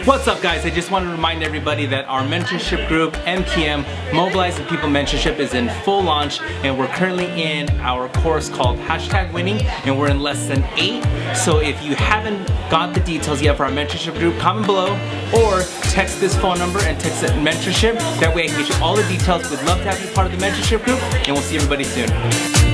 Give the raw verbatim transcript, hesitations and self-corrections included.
What's up guys, I just want to remind everybody that our mentorship group, M P M, Mobilizing People Mentorship, is in full launch, and we're currently in our course called Hashtag Winning, and we're in less than eight. So if you haven't got the details yet for our mentorship group, comment below or text this phone number and text it mentorship. That way I can get you all the details. We'd love to have you part of the mentorship group, and we'll see everybody soon.